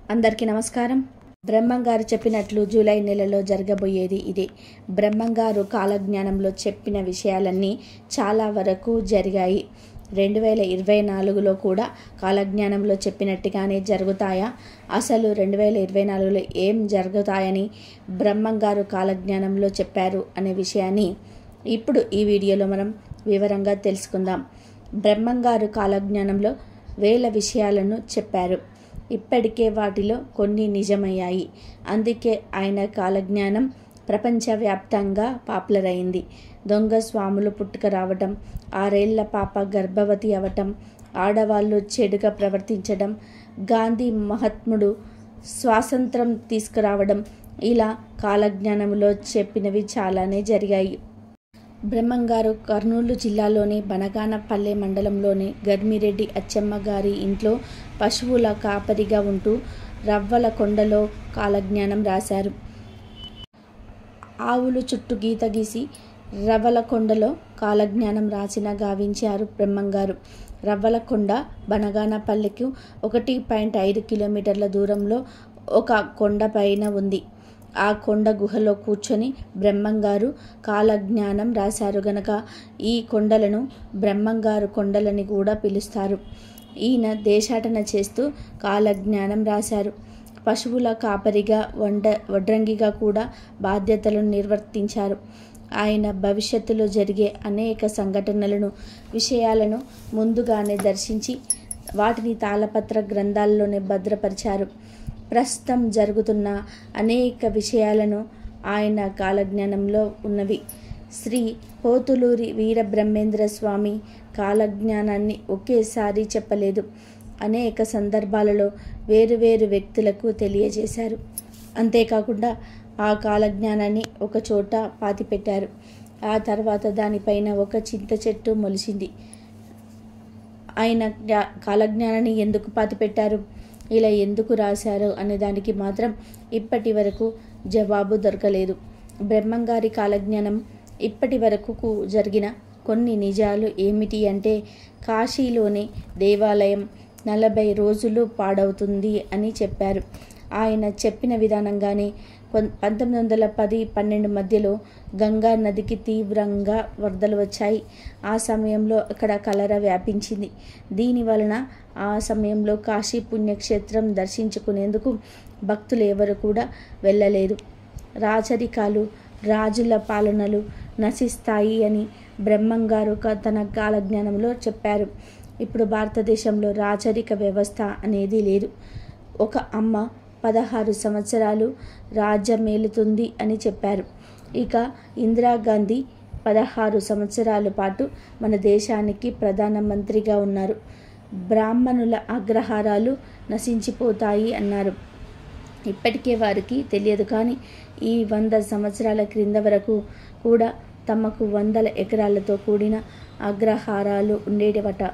అందరికీ నమస్కారం. బ్రహ్మంగారు చెప్పినట్లు జూలై నెలలో జరగబోయేది ఇదే. బ్రహ్మంగారు కాలజ్ఞానంలో చెప్పిన విషయాలన్నీ చాలా వరకు జరిగాయి. 2024లో కూడా కాలజ్ఞానంలో చెప్పినట్టుగానే జరుగుతాయా? అసలు 2024లో ఏం జరుగుతాయని బ్రహ్మంగారు కాలజ్ఞానంలో చెప్పారు అనే విషయాన్ని ఇప్పుడు ఈ వీడియోలో మనం వివరంగా తెలుసుకుందాం. బ్రహ్మంగారు కాలజ్ఞానంలో వేల విషయాలను చెప్పారు. ఇప్పటికే వాటిలో కొన్ని నిజమయ్యాయి. అందుకే ఆయన కాలజ్ఞానం ప్రపంచవ్యాప్తంగా పాపులర్ అయింది. దొంగ స్వాములు పుట్టుక రావటం, 6 ఏళ్ల పాప గర్భవతి అవటం, ఆడవాళ్ళు చెడుగా ప్రవర్తించడం, గాంధీ మహాత్ముడు స్వాతంత్రం తీసుకురావడం, ఇలా కాలజ్ఞానంలో చెప్పినవి చాలానే జరిగాయి. బ్రహ్మంగారు కర్నూలు జిల్లాలోని బనగానపల్లె మండలంలోని గర్మిరెడ్డి అచ్చమ్మ గారి ఇంట్లో పశువుల కాపరిగా ఉంటూ రవ్వలకొండలో కాలజ్ఞానం రాశారు. ఆవులు చుట్టూ గీత గీసి రవ్వలకొండలో కాలజ్ఞానం రాసిన గావించారు బ్రహ్మంగారు. రవ్వలకొండ బనగానపల్లెకు 1.5 కిలోమీటర్ల దూరంలో ఒక కొండపైన ఉంది. ఆ కొండ గుహలో కూర్చొని బ్రహ్మంగారు కాలజ్ఞానం రాశారు గనక ఈ కొండలను బ్రహ్మంగారు కొండలని కూడా పిలుస్తారు. ఈయన దేశాటన చేస్తూ కాలజ్ఞానం రాశారు. పశువుల కాపరిగా వడ్రంగిగా కూడా బాధ్యతలను నిర్వర్తించారు. ఆయన భవిష్యత్తులో జరిగే అనేక సంఘటనలను, విషయాలను ముందుగానే దర్శించి వాటిని తాళపత్ర గ్రంథాల్లోనే భద్రపరిచారు. ప్రస్తుతం జరుగుతున్న అనేక విషయాలను ఆయన కాలజ్ఞానంలో ఉన్నవి. శ్రీ పోతులూరి వీరబ్రహ్మేంద్ర స్వామి కాలజ్ఞానాన్ని ఒకేసారి చెప్పలేదు. అనేక సందర్భాలలో వేరువేరు వ్యక్తులకు తెలియజేశారు. అంతేకాకుండా ఆ కాలజ్ఞానాన్ని ఒక చోట పాతిపెట్టారు. ఆ తర్వాత దానిపైన ఒక చింత చెట్టు మొలిచింది. ఆయన కాలజ్ఞానాన్ని ఎందుకు పాతిపెట్టారు, ఇలా ఎందుకు రాశారు అనే దానికి మాత్రం ఇప్పటి వరకు జవాబు దొరకలేదు. బ్రహ్మంగారి కాలజ్ఞానం ఇప్పటి వరకు జరిగిన కొన్ని నిజాలు ఏమిటి అంటే, కాశీలోని దేవాలయం 40 రోజులు పాడవుతుంది అని చెప్పారు. ఆయన చెప్పిన విధానంగానే 1910-12 మధ్యలో గంగా నదికి తీవ్రంగా వరదలు వచ్చాయి. ఆ సమయంలో అక్కడ కలరా వ్యాపించింది. దీని వలన ఆ సమయంలో కాశీ పుణ్యక్షేత్రం దర్శించుకునేందుకు భక్తులు ఎవరు కూడా వెళ్ళలేదు. రాజరికాలు, రాజుల పాలనలు నశిస్తాయి అని బ్రహ్మంగారు తన కాలజ్ఞానంలో చెప్పారు. ఇప్పుడు భారతదేశంలో రాజరిక వ్యవస్థ అనేది లేదు. ఒక అమ్మ 16 సంవత్సరాలు రాజ్యమేలుతుంది అని చెప్పారు. ఇక ఇందిరాగాంధీ 16 సంవత్సరాల పాటు మన దేశానికి ప్రధానమంత్రిగా ఉన్నారు. బ్రాహ్మణుల అగ్రహారాలు నశించిపోతాయి అన్నారు. ఇప్పటికే వారికి తెలియదు కానీ ఈ 100 సంవత్సరాల క్రింద వరకు కూడా తమకు 100 ఎకరాలతో కూడిన అగ్రహారాలు ఉండేవట.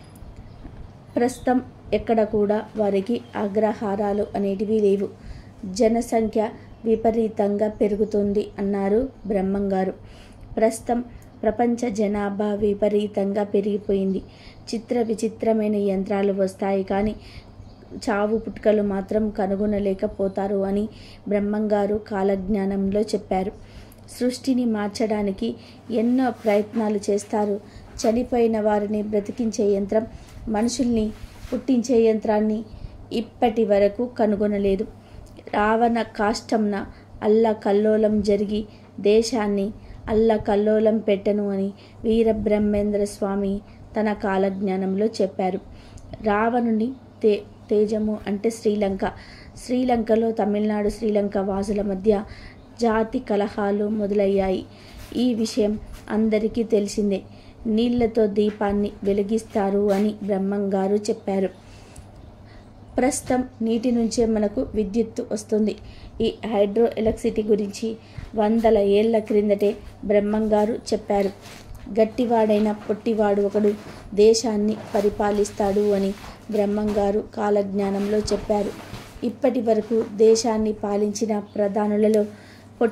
ప్రస్తుతం ఎక్కడ కూడా వారికి అగ్రహారాలు అనేటివి లేవు. జనసంఖ్య విపరీతంగా పెరుగుతుంది అన్నారు బ్రహ్మంగారు. ప్రస్తుతం ప్రపంచ జనాభా విపరీతంగా పెరిగిపోయింది. విచిత్రమైన యంత్రాలు వస్తాయి కానీ చావు పుట్టుకలు మాత్రం కనుగొనలేకపోతారు అని బ్రహ్మంగారు కాలజ్ఞానంలో చెప్పారు. సృష్టిని మార్చడానికి ఎన్నో ప్రయత్నాలు చేస్తారు. చనిపోయిన వారిని బ్రతికించే యంత్రం, మనుషుల్ని పుట్టించే యంత్రాన్ని ఇప్పటి వరకు కనుగొనలేదు. రావణ కాష్టంన అల్లకల్లోలం జరిగి దేశాన్ని అల్లకల్లోలం పెట్టను అని వీరబ్రహ్మేంద్ర స్వామి తన కాలజ్ఞానంలో చెప్పారు. రావణుని తేజము అంటే శ్రీలంకలో తమిళనాడు, శ్రీలంక వాసుల మధ్య జాతి కలహాలు మొదలయ్యాయి. ఈ విషయం అందరికీ తెలిసిందే. నీళ్లతో దీపాన్ని వెలిగిస్తారు అని బ్రహ్మంగారు చెప్పారు. ప్రస్తుతం నీటి నుంచే మనకు విద్యుత్తు వస్తుంది. ఈ హైడ్రో ఎలక్ట్రిసిటీ గురించి 100 ఏళ్ల క్రిందటే బ్రహ్మంగారు చెప్పారు. గట్టివాడైన పొట్టివాడు ఒకడు దేశాన్ని పరిపాలిస్తాడు అని బ్రహ్మంగారు కాలజ్ఞానంలో చెప్పారు. ఇప్పటి వరకు దేశాన్ని పాలించిన ప్రధానులలో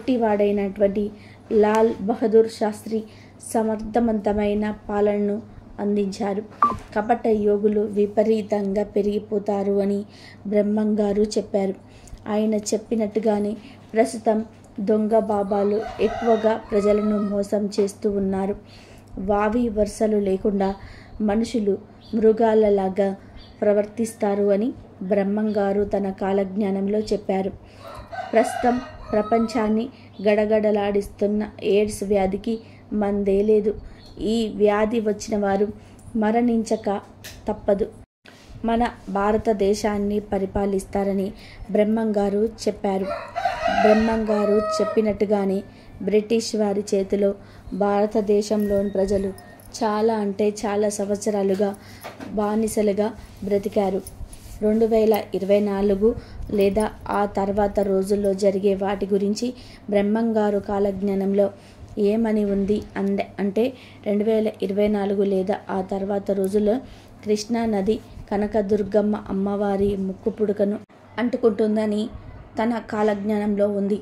పొట్టివాడైనటువంటి లాల్ బహదూర్ శాస్త్రి సమర్థవంతమైన పాలనను అందించారు. కపట యోగులు విపరీతంగా పెరిగిపోతారు అని బ్రహ్మంగారు చెప్పారు. ఆయన చెప్పినట్టుగానే ప్రస్తుతం దొంగ బాబాలు ఎక్కువగా ప్రజలను మోసం చేస్తూ ఉన్నారు. వావి వరుసలు లేకుండా మనుషులు మృగాలలాగా ప్రవర్తిస్తారు అని బ్రహ్మంగారు తన కాలజ్ఞానంలో చెప్పారు. ప్రస్తుతం ప్రపంచాన్ని గడగడలాడిస్తున్న ఎయిడ్స్ వ్యాధికి మందే లేదు. ఈ వ్యాధి వచ్చిన వారు మరణించక తప్పదు. మన భారతదేశాన్ని పరిపాలిస్తారని బ్రహ్మంగారు చెప్పారు. బ్రహ్మంగారు చెప్పినట్టుగానే బ్రిటిష్ వారి చేతిలో భారతదేశంలోని ప్రజలు చాలా సంవత్సరాలుగా బానిసలుగా బ్రతికారు. 2024 లేదా ఆ తర్వాత రోజుల్లో జరిగే వాటి గురించి బ్రహ్మంగారు కాలజ్ఞానంలో ఏమని ఉంది అంటే 2024 లేదా ఆ తర్వాత రోజుల్లో కృష్ణా నది కనకదుర్గమ్మ అమ్మవారి ముక్కు పుడకను అంటుకుంటుందని తన కాలజ్ఞానంలో ఉంది.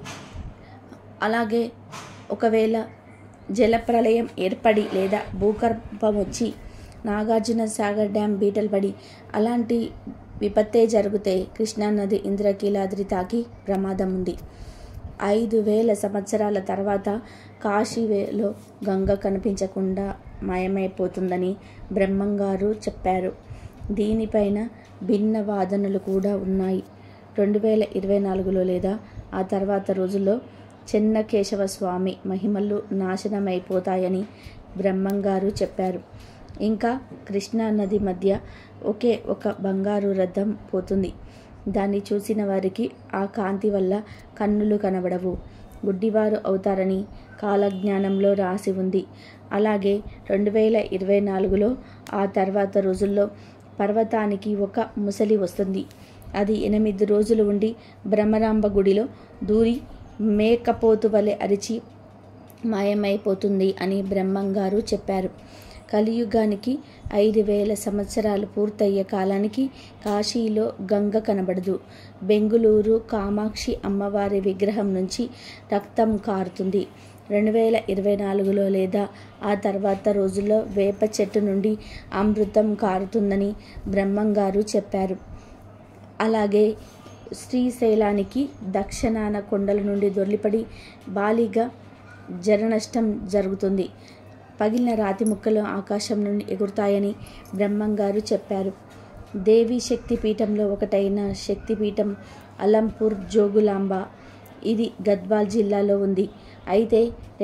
అలాగే ఒకవేళ జలప్రలయం ఏర్పడి లేదా భూకంపం వచ్చి నాగార్జున సాగర్ డ్యామ్ బీటలు పడి అలాంటి విపత్తే జరిగితే కృష్ణానది ఇంద్రకీలాద్రి తాకి ప్రమాదం ఉంది. 5000 సంవత్సరాల తర్వాత కాశీలో గంగ కనిపించకుండా మాయమైపోతుందని బ్రహ్మంగారు చెప్పారు. దీనిపైన భిన్న వాదనలు కూడా ఉన్నాయి. 2024లో లేదా ఆ తర్వాత రోజుల్లో చెన్నకేశవ స్వామి మహిమలు నాశనమైపోతాయని బ్రహ్మంగారు చెప్పారు. ఇంకా కృష్ణా నది మధ్య ఒకే ఒక బంగారు రథం పోతుంది. దాన్ని చూసిన వారికి ఆ కాంతి వల్ల కన్నులు కనబడవు, గుడ్డివారు అవుతారని కాలజ్ఞానంలో రాసి ఉంది. అలాగే 2024లో ఆ తర్వాత రోజుల్లో పర్వతానికి ఒక ముసలి వస్తుంది. అది 8 రోజులు ఉండి భ్రమరాంబ గుడిలో దూరి మేకపోతు వలె అరిచి మాయమైపోతుంది అని బ్రహ్మంగారు చెప్పారు. కలియుగానికి 5000 సంవత్సరాలు పూర్తయ్యే కాలానికి కాశీలో గంగ కనబడదు. బెంగుళూరు కామాక్షి అమ్మవారి విగ్రహం నుంచి రక్తం కారుతుంది. 2024లో లేదా ఆ తర్వాత రోజుల్లో వేప చెట్టు నుండి అమృతం కారుతుందని బ్రహ్మంగారు చెప్పారు. అలాగే శ్రీశైలానికి దక్షిణాన కొండల నుండి దొర్లిపడి భారీగా జలనష్టం జరుగుతుంది. పగిలిన రాతి ముక్కలు ఆకాశం నుండి ఎగురుతాయని బ్రహ్మంగారు చెప్పారు. దేవి శక్తి పీఠంలో ఒకటైన శక్తిపీఠం అలంపూర్ జోగులాంబ, ఇది గద్వాల్ జిల్లాలో ఉంది. అయితే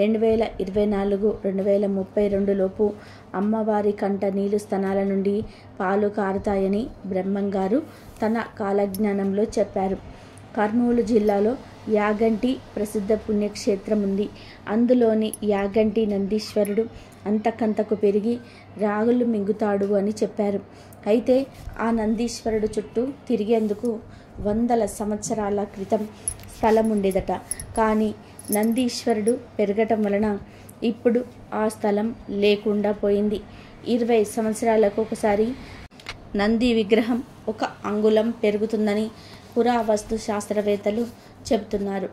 2024-2032 లోపు అమ్మవారి కంట నీళ్లు స్తనాల నుండి పాలు కారుతాయని బ్రహ్మంగారు తన కాలజ్ఞానంలో చెప్పారు. కర్నూలు జిల్లాలో యాగంటి ప్రసిద్ధ పుణ్యక్షేత్రం ఉంది. అందులోని యాగంటి నందీశ్వరుడు అంతకంతకు పెరిగి రాగులు మింగుతాడు అని చెప్పారు. అయితే ఆ నందీశ్వరుడు చుట్టూ తిరిగేందుకు 100 సంవత్సరాల క్రితం స్థలం ఉండేదట. కానీ నందీశ్వరుడు పెరగటం వలన ఇప్పుడు ఆ స్థలం లేకుండా పోయింది. 20 సంవత్సరాలకు ఒకసారి నంది విగ్రహం 1 అంగుళం పెరుగుతుందని పురావస్తు శాస్త్రవేత్తలు చెబుతున్నారు.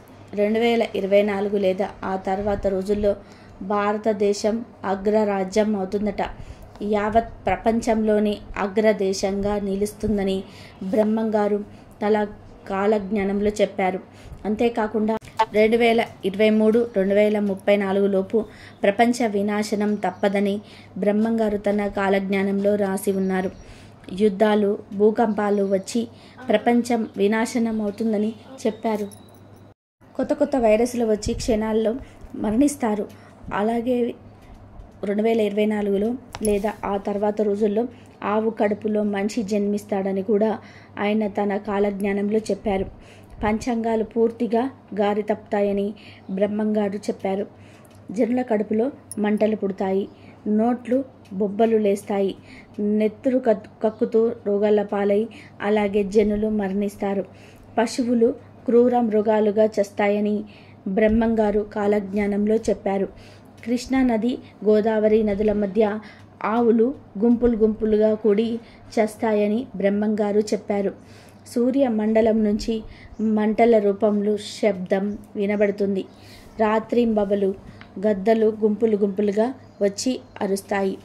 2024 లేదా ఆ తర్వాత రోజుల్లో భారతదేశం అగ్రరాజ్యం అవుతుందట. యావత్ ప్రపంచంలోని అగ్రదేశంగా నిలుస్తుందని బ్రహ్మంగారు తన కాలజ్ఞానంలో చెప్పారు. అంతేకాకుండా 2023-2034 లోపు ప్రపంచ వినాశనం తప్పదని బ్రహ్మంగారు తన కాలజ్ఞానంలో రాసి ఉన్నారు. యుద్ధాలు, భూకంపాలు వచ్చి ప్రపంచం వినాశనం అవుతుందని చెప్పారు. కొత్త వైరస్లు వచ్చి క్షణాల్లో మరణిస్తారు. అలాగే 2024లో లేదా ఆ తర్వాత రోజుల్లో ఆవు కడుపులో మనిషి జన్మిస్తాడని కూడా ఆయన తన కాలజ్ఞానంలో చెప్పారు. పంచాంగాలు పూర్తిగా గారి తప్పుతాయని బ్రహ్మంగారు చెప్పారు. జనుల కడుపులో మంటలు పుడతాయి, నోట్లు బొబ్బలు లేస్తాయి, నెత్తురు కక్కుతూ రోగాల పాలై అలాగే జనులు మరణిస్తారు. పశువులు క్రూర మృగాలుగా చస్తాయని బ్రహ్మంగారు కాలజ్ఞానంలో చెప్పారు. కృష్ణా నది, గోదావరి నదుల మధ్య ఆవులు గుంపులుగా కూడి చస్తాయని బ్రహ్మంగారు చెప్పారు. సూర్య మండలం నుంచి మంటల రూపంలో శబ్దం వినబడుతుంది. రాత్రింబవలు గద్దలు గుంపులుగా వచ్చి అరుస్తాయి.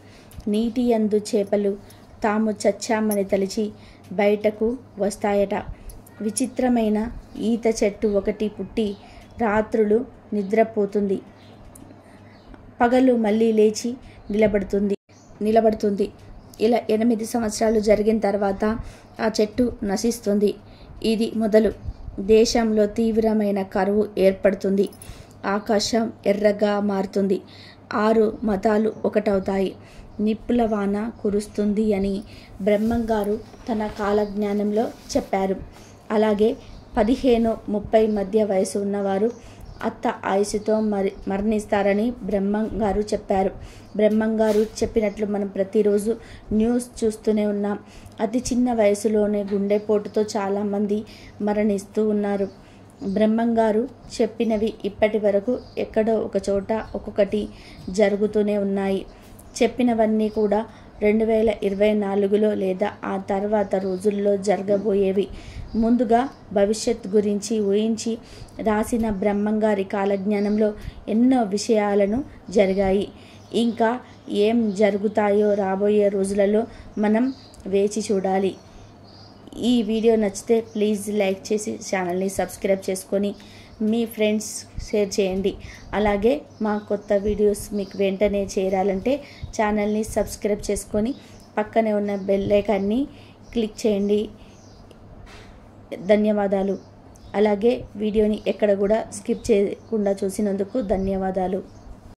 నీటి యందు చేపలు తాము చచ్చామని తలిచి బయటకు వస్తాయట. విచిత్రమైన ఈత చెట్టు ఒకటి పుట్టి రాత్రులు నిద్రపోతుంది, పగలు మళ్ళీ లేచి నిలబడుతుంది. ఇలా 8 సంవత్సరాలు జరిగిన తర్వాత ఆ చెట్టు నశిస్తుంది. ఇది మొదలు. దేశంలో తీవ్రమైన కరువు ఏర్పడుతుంది. ఆకాశం ఎర్రగా మారుతుంది. 6 మతాలు ఒకటవుతాయి. నిప్పుల వాన కురుస్తుంది అని బ్రహ్మంగారు తన కాలజ్ఞానంలో చెప్పారు. అలాగే 15-30 మధ్య వయసు ఉన్నవారు అత్త ఆయుసుతో మరణిస్తారని బ్రహ్మంగారు చెప్పారు. బ్రహ్మంగారు చెప్పినట్లు మనం ప్రతిరోజు న్యూస్ చూస్తూనే ఉన్నాం. అతి చిన్న వయసులోనే గుండెపోటుతో చాలామంది మరణిస్తూ ఉన్నారు. బ్రహ్మంగారు చెప్పినవి ఇప్పటి వరకు ఎక్కడో ఒక చోట ఒక్కొక్కటి జరుగుతూనే ఉన్నాయి. చెప్పినవన్నీ కూడా 2024లో లేదా ఆ తర్వాత రోజుల్లో జరగబోయేవి. ముందుగా భవిష్యత్ గురించి ఊహించి రాసిన బ్రహ్మంగారి కాలజ్ఞానంలో ఎన్నో విషయాలను జరిగాయి. ఇంకా ఏం జరుగుతాయో రాబోయే రోజులలో మనం వేచి చూడాలి. ఈ వీడియో నచ్చితే ప్లీజ్ లైక్ చేసి ఛానల్ని సబ్స్క్రైబ్ చేసుకొని మీ ఫ్రెండ్స్ షేర్ చేయండి. అలాగే మా కొత్త వీడియోస్ మీకు వెంటనే చేరాలంటే ఛానల్ని సబ్స్క్రైబ్ చేసుకొని పక్కనే ఉన్న బెల్ ఐకాన్ని క్లిక్ చేయండి. ధన్యవాదాలు. అలాగే వీడియోని ఎక్కడ కూడా స్కిప్ చేయకుండా చూసినందుకు ధన్యవాదాలు.